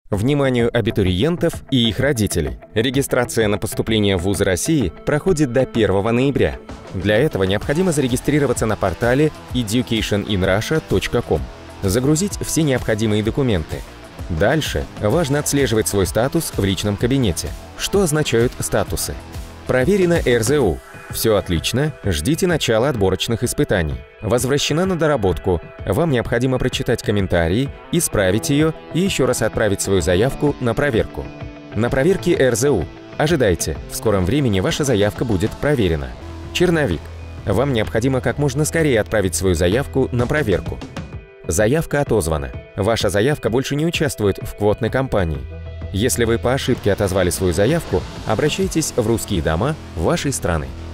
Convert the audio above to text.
Вниманию абитуриентов и их родителей. Регистрация на поступление в вузы России проходит до 1 ноября. Для этого необходимо зарегистрироваться на портале educationinrussia.com, загрузить все необходимые документы. Дальше важно отслеживать свой статус в личном кабинете. Что означают статусы? Проверено РЗУ. Все отлично, ждите начала отборочных испытаний. Возвращена на доработку. Вам необходимо прочитать комментарии, исправить ее и еще раз отправить свою заявку на проверку. На проверке РЗУ. Ожидайте, в скором времени ваша заявка будет проверена. Черновик. Вам необходимо как можно скорее отправить свою заявку на проверку. Заявка отозвана. Ваша заявка больше не участвует в квотной кампании. Если вы по ошибке отозвали свою заявку, обращайтесь в русские дома вашей страны.